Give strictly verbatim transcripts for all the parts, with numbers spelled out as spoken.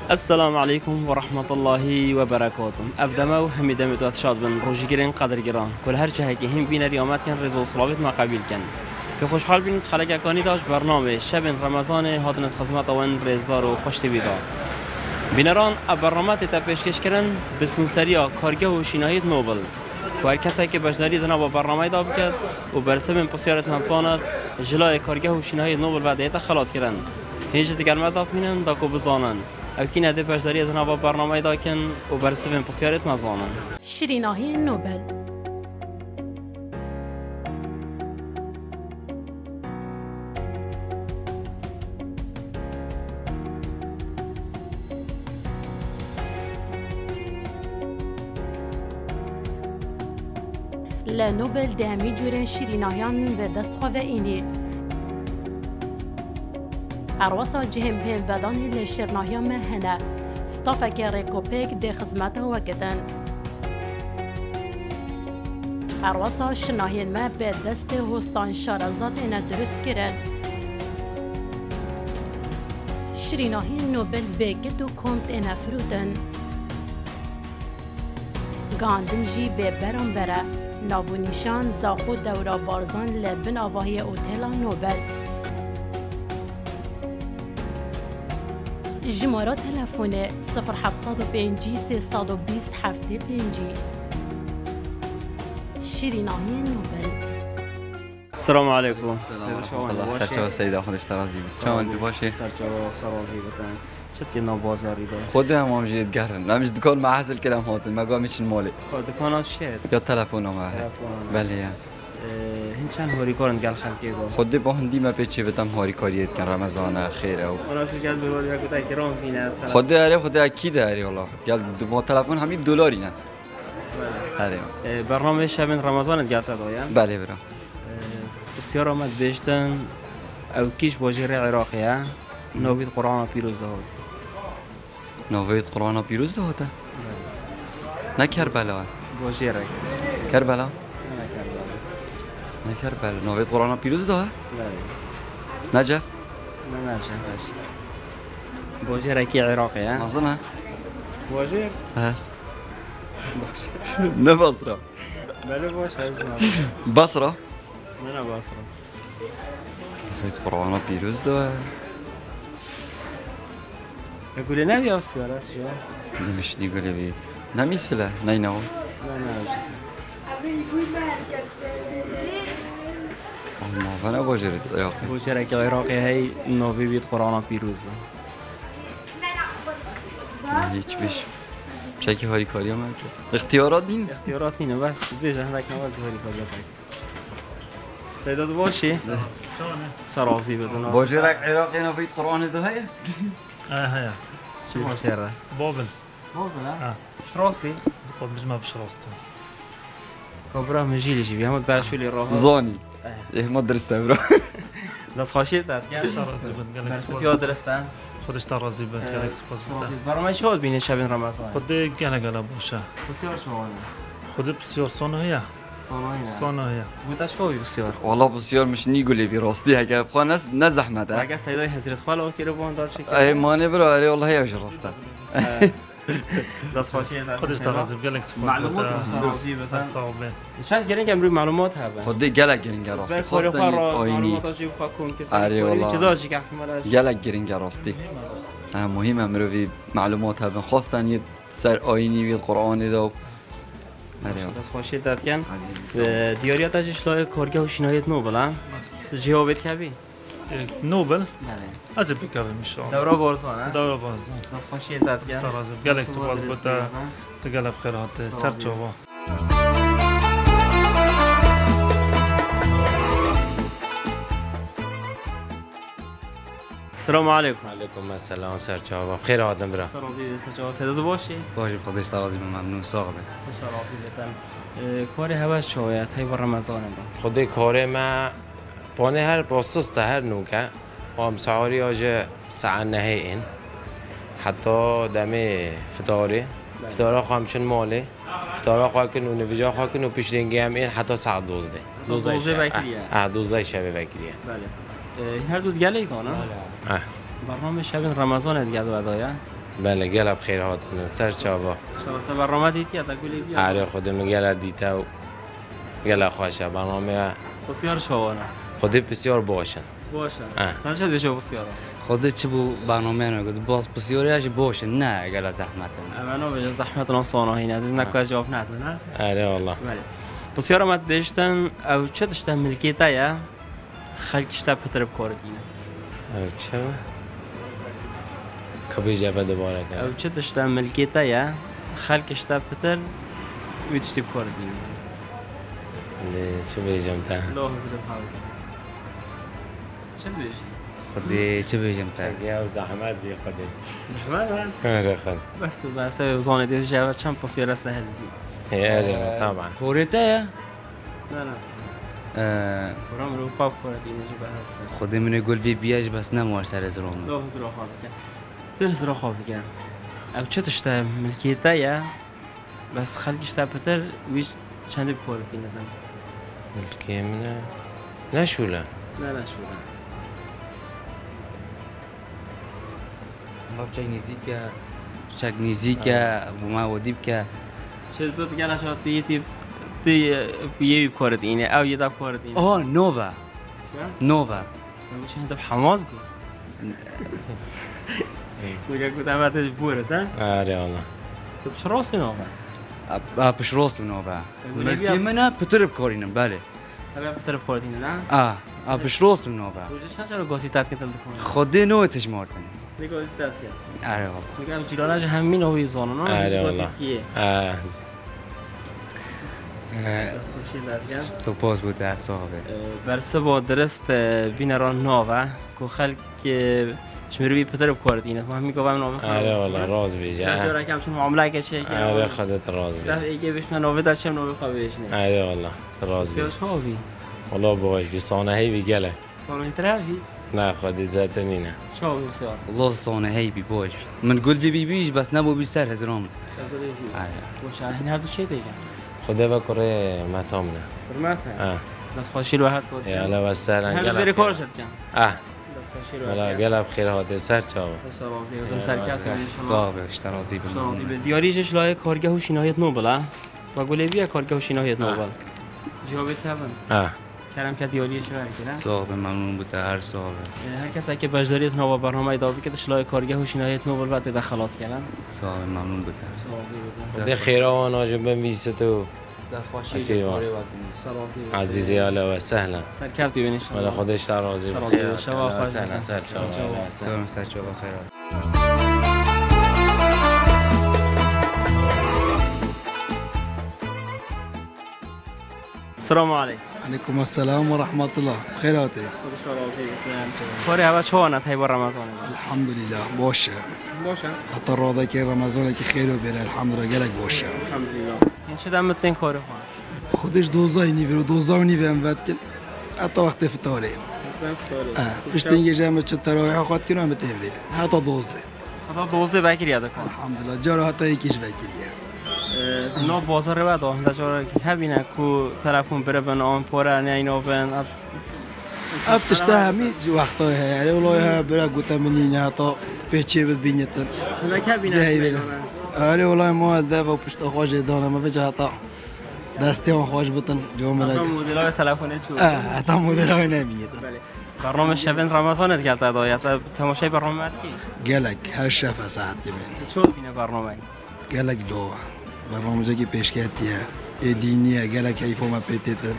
السلام عليكم ورحمة الله وبركاته. أبدما وحميدة متوات شاد بن روجي جرين قدر جران كل هر جهة که هم بین ریامت کن رضا و صلابت ما قبیل کن. که خوشحال بین خلق اکانی داشت برنامه شب رمضان هادنت خدمت آن رزدار و خوشت بیدار. بینران برنامه تا پیشکش کردن بسپونسریا کارگاه و شینایت نوبل. که هر کسی که بجداری دنا با برنامه داب کرد و برسم پسیارت همسانت جلای کارگاه و شینایت نوبل بعد ایت خلات کردن. هیچ دیگر مداب مینن دا کو بزانن. اکی نده بجداری دنا با برنامه دا کن و برسم پسیارت مزانن. شریناهی نوبل. لنوبل دهمی جورن شیریناهیان به دست خواه اینی. ارواسا جهم پیم بدانی لشیرناهیان مهنه. ستافک رکوپیک ده خدمت وکتن. ارواسا شناهین ما به دست هستان شارزات اینا درست کرن. شیریناهی نوبل بگید و کنت اینا فروتن. گاندن جی به برام بره. ناو نیشان زاخو دورا بارزان لبن آواهی اوتیلا نوبل. جمارا تلفونه صفر هفتصد و پنج سیصد و بیست هفت پنج. شیریناهی نوبل. السلام علیکم. سلام علیکم. سرچه سیدا خودش ترازی بود. چون تو باشه. سرچه سرازی بودن. چطور نبازاری داره؟ خود هم هم جید گرن. نمیش دکان محصل کردم هاتن. مگه میشین مالی. دکان چیه؟ یا تلفن هم. بله. هن چند هاری کارن گل خلقی داره. خود با هندی ما پیچه بتم هاری کاریت کن رمضان خیره و. مناسب گل بروری اگه تا کرام فینه. خود داره خود اکی داره والله. گل با تلفن همین دلاری نه. بله. برنامه شب رمضان گل دایا؟ بله برا. بسیار آمد بیشتن او کیش باجر عراقیه نوید قرآن پیروز داد. نوید قرآن پیروز داده؟ نه کربلا. باجر. کربلا؟ نه نه کربلا. نوید قرآن پیروز داده؟ بله. نجف؟ نه نجف. باجر کی عراقیه؟ نظنه. باجر؟ ها. نه بصره. بله باشه. بصره؟ نه نه بصره. نوید قرآن پیروز داده؟ اقول نه بیا سیاره شو. نمیش نیگولی بی. نمیسله. نه نه. نه نه. ما فنا باجرد عراقی. باجر کی عراقی هی نوید قرآن پیروز. نه هیچ بیش. شکی هاری کاری هم نمیشه. اختیارات دین؟ اختیارات اینه بس بیش هم رک نواز هاری کاری کرد. سیداد باشی؟ سرازی بدون. باجر عراقی نوید قرآن داده؟ اه هيا شو مشهره؟ بابل بابل ها؟ اه شراسي؟ طب مش ما بشراسته كبره مجيلي شي بيهم برشولي راه زاني ايه ما درسته برا داس خاشي تاع اشترى زبن جالكسي يا درستان خد اشترى زبن جالكسي باز بتاع برنامج شو بين شب رمضان خد جانا جالا بوشا بسيار شو انا خد بسيار صانو هيا صانعين صانو هيا وانت شو بسيار والله بسیار مش نیگولی بی راستی اگه بخواه نز نزحمت اگه سیدای حضرت خاله و کیلو بون دار شکل ای مانه برا اره والله هیاش راسته داس خاشي خد اشترى زبن جالكسي باز معلومات بتاع سرازی بتن صعبه شاید گرین کم روی معلومات هبه خود گلک گرینگ راستی خواستن آینی معلوماتاشی خواکن که آره والله. چه داشتی که احتمالش گلک گرینگ راستی مهم امروی معلومات هبن خواستن یه سر آینی وی قرآن دو آره داس خاشي داد کن دیاریات اجش لای کارگاه و شینایت نوبل ها جوابت کبی نوبل بله از بکاوه میشه دوره بارزان ها دوره بازن داس خاشي داد کن اشترى زبن جالكسي باز بتاع تقلب خيرات سرچوا السلام عليكم. علیکم السلام سرچاوا خیر آدم برا سرازی سرچاوا سیداد باشی باشه خودش ترازی ممنون ساقه سرازی بتن کاری هواش شویت هی بر رمضان با خود کار ما پانه هر باسست هر نوکه هم سعاری آج سعن نه این حتی دم فتاره فتاره خواهم چون ماله فتاره خواهد که نون ویجا خواهد که نو پیش دنگی هم این حتی ساعت دوزده دوزده وکیلیه اه دوزده شبه وکیلیه بله این هر دو دیگه لیکانه برنامه شب رمضان دیگه دو ادایه بله گل بخیر هاتن سر چاوا شما برنامه دیدی تا گلی بیا آره خودم گل دیده و گل خوشه برنامه بسیار شوانه خود بسیار باشن باشه آه. چه بشه بسیار خودت چه بو برنامه نگود باز بسیاریش باشه نه اگر زحمت منو به جزحمت اون صانعی نه نکو جواب نه نه آره والله بله بسیار مت بهشتن او چه داشته ملکیته یا خلکشته پتر بکاردینه او چه کبی جبه دوباره کرد او چه داشته ملکیته یا خلکشته پتر ویدشتی بکاردینه چه بیجم تا لا حضور بحاول چه بیشی خودی چه بیجم تا یا زحمت بی خودی زحمت آره خود بس تو بس وزانه دیو جواب چند بسیار سهل دی آره طبعا کورته یا نه نه برام رو پاپ کاردینه جو به خودی من گل وی بیاج بس نموار سر زرون لا حضور خواب کن دل حضور خواب کن او چه داشته ملکیته یا بس خلکشته پتر ویش چند بکاردینه ملکی منه نشوله نه نه شو ما چای نزدیک چک نزدیک ما ودیب که چه بود گله شات تی تی یه بکارت اینه او یه دفعه کارت اینه آه نووا نووا چه هدف حماس بود میگه که دعوت بورت ها آره والله تو چرا سینما اب پش راست نووا ملکی منه پتر بکارینم بله هبه پتر بکارت اینه نه آه اب پش راست نووا روزه چند چرا گاسی تات کتل بکنی خودی نوتش مارتنی نگاه استاد کرد آره والله میگم جیرانش همین اوی زانو نه آره والله آه سپاس بود از صاحبه برسه با درست بینران ناوه که خلق شمیروی پتر بکاردینه ما همین گفتم ناوه آره والله راز بیجه چرا که همچون معامله که چه آره خودت راز بیجه در ایگه بهش من ناوه داشتم ناوه خوابش نه آره والله راز بیجه خوابی والله باش بی صانعی بی گله صانعی ترافی نه خودی ذات نینه چاوی بسیار والله صانع هی بی باش من قول في بي بيش بس نبو بي سر هزرام باشه این هر دو چه دیگه خدا و کره متامنه فرمت اه بس خوشی رو حد بود یا الله وسهلا هر بری کارش کن اه بس خوشی رو ولا گل بخیر هات سر چاو صاحب اشترازی به دیاریش لای کارگاه و شنایت نوبل و گلیوی کارگاه و شنایت نوبل جواب تابن اه کردم که دیاریش رو کردم صاحب ممنون بود هر صاحب هر کسی که بجداریت نو برنامه ادامه بده لای کارگاه و شنایت نوبل بعد تدخلات کردن صاحب ممنون بود ده خیر و ناجم بنویسه تو عزیزی اهلا و سهلا سرکرتی بینش ولی خودش در راضی بخیر شما خوش سهلا سر چاو سلام سر چاو بخیر السلام عليكم. عليكم السلام ورحمة الله بخيراتي. كوري هوا شوانا تايب رمضان. الحمد لله بوشة. بوشة. حتى الروضة كي رمضان كي خير وبلا الحمد لله قالك بوشة. الحمد لله. إن شاء الله متين كوري خان. خودش دوزاي نيفر دوزاي نيفر مبتكل. حتى وقت فطاري. آه باش تنجي جامعة التراويح وقت كنا متين فيل. حتى دوزة. حتى دوزة باكر يا دكتور. الحمد لله جارو حتى يكيش باكرية. نو بازار و دو دچار که هبینه کو طرفون بره بن آن پره نه اینا بن افتش تهمی وقتها يعني والله برا قلت مني نعطى بيتشي بالبنيتن لا كابينه آره والله ما ذهب وبشت خواج دانا ما فيش عطا دستيهم خواج بطن جو مرا مدلای تلفنی چو اه حتى مدلای نمیید برنامه شبن رمضان کرد دایت تماشای برنامه کی قالك هر شفا ساعت كمان شو بینه برنامه قالك دو برنامج کی پیشکتیه دینیه قالك كيف ما بيتتن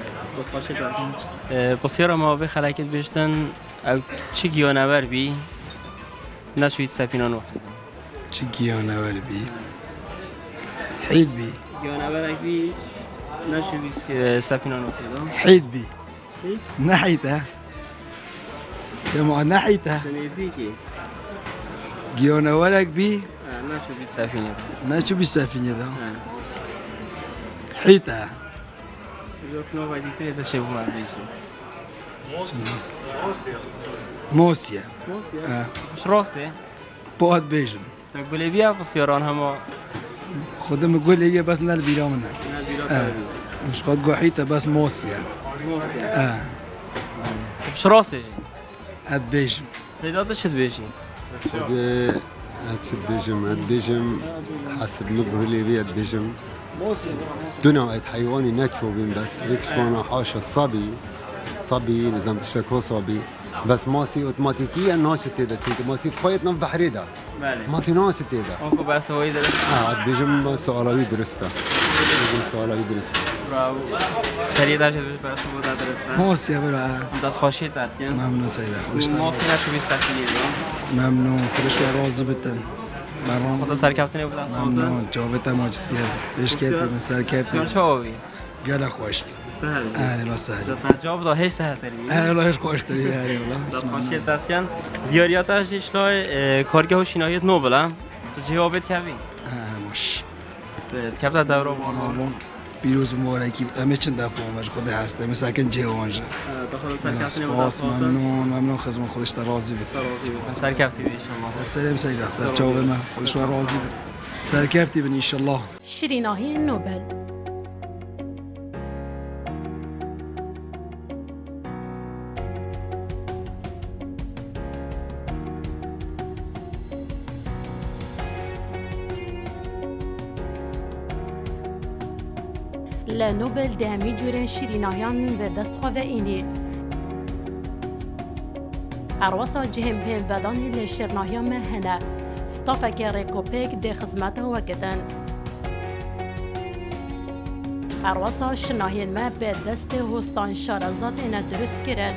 بسیار ما به خلاقیت بیشتن او چی گیانور بی نشوید سپینان و چی گیانور بی حید بی گیانور بی نشوید سپینان و حید بی نحیته جماعة نحیته نزیکی گیانورک بی نشوید سفینه نشو بی سفینه ده حیته yok no vai dizer da cheio mais bicho. موسيا موسيا. مش راسته. بود بيجم. تقول لي بيا بسياران هما. خدم يقول لي بس نال بيرامنا. آه. مش قد قحيته بس موسيا. موسيا. آه. مش راسته. هاد بيجم. سيدات شد بيجي. خد أشد بيجم البيجم حسب نبه ليبيا البيجم دنوع حيواني نتشوفين بس هيك شوانا حاشا الصبي صبي لازم تشتكوا صبي بس ماسي اوتوماتيكيا ناشط تيدا چونك ماسي بخويتنا بحريدا ماسي ناشط تيدا اونكو بس هو يدرس اه بيجم سؤالاوي درسته بيجم سؤالاوي درسته براو سريدا شد بس هو درس ماسي يا برا داس خوشی تاتین ممنون سيدة خودش ما فينا شو بيسافرين ممنون خودش راضي بتن برام خدا سرکفتنی بود ممنون جوابت ماجد کرد بهش کردی من سر کردی شو بی قال خوش سهل اهلا لا سهل جواب ده هیچ سهل تری اهلا هیچ خوش تری یاری والله خوشی تاتین دیاریاتش اشلای کارگاه و شنایت نوبلم جوابت کبی مش کبت دوره بارمان پیروز مبارکی همه چند دفعه اومد خود هسته مثل کن جوانجا سپاس ممنون ممنون خدمت خودش راضی بود سرکفتی بی شما سلام سیدا سر جواب ما خودش راضی بود سرکفتی بن ان شاء الله شیریناهی نوبل لنوبل دهمی جورن شیریناهیان به دست خواه اینی ارواسا جهم پیم بدانی لشیرناهیان مهنه ستافک ریکوپیک ده خدمت وکتن ارواسا شناهین ما به دست هستان شارزات اینا درست کرن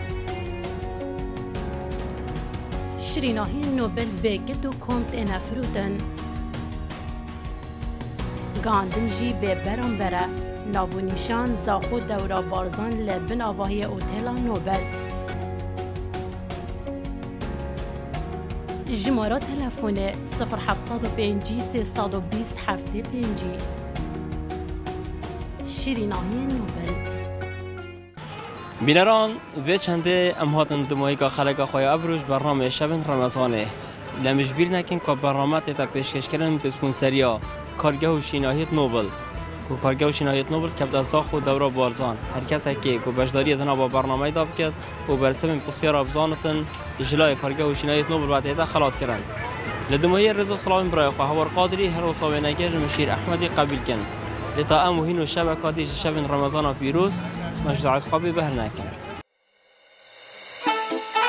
شیریناهی نوبل بگد و کمت اینا فروتن گاندن جی به برام بره ناو نیشان زاخو دورا بارزان لبن آواهی اوتیلا نوبل جمارا تلفون صفر هفتصد و پنج سیصد و بیست هفت پنج شیریناهی نوبل بینران به چنده امهاتن دمایی که خلقا خواه ابروش برنامه شب رمضانه لمجبیر نکن که برنامه تا پیشکش کردن بسپونسریا کارگاه و شیناهیت نوبل کو کارگاه و شیناهیت نوبل کبد از زاخ و دوره بارزان هر کسی که کو بشداری دنا با برنامه داب کرد و برسم بسیار ابزانتن اجلای کارگاه و شیناهیت نوبل بعد هدا خلاص کردن لدمایی رضا سلام برای خو هوار قادری هر وصاوی نگر مشیر احمدی قبول کن لتا اموهین و شبکاتی شب رمضان پیروز مجدعات خوابی بهر نکن